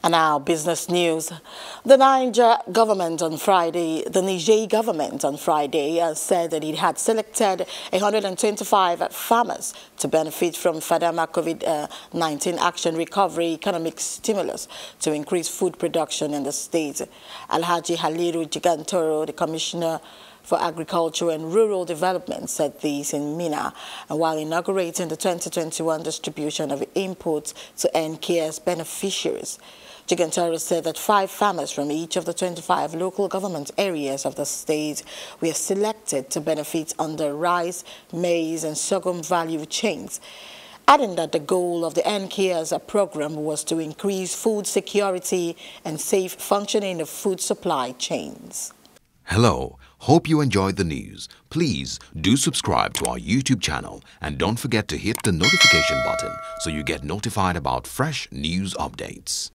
And now, business news. The Niger government on Friday said that it had selected 125 farmers to benefit from FADAMA COVID-19 Action Recovery Economic Stimulus to increase food production in the state. Alhaji Haliru Gigantoro, the Commissioner for Agriculture and Rural Development, said this in Mina, and while inaugurating the 2021 distribution of inputs to NKS beneficiaries. Gigantoro said that 5 farmers from each of the 25 local government areas of the state were selected to benefit under rice, maize and sorghum value chains, adding that the goal of the NKS program was to increase food security and safe functioning of food supply chains. Hello, hope you enjoyed the news. Please do subscribe to our YouTube channel and don't forget to hit the notification button so you get notified about fresh news updates.